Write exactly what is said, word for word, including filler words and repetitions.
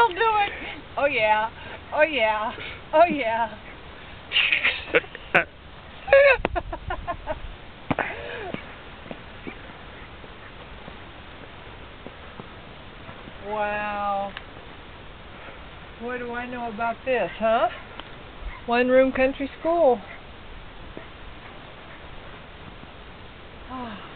do it. Oh yeah. Oh yeah. Oh yeah. Wow. What do I know about this, huh? One room country school. Oh.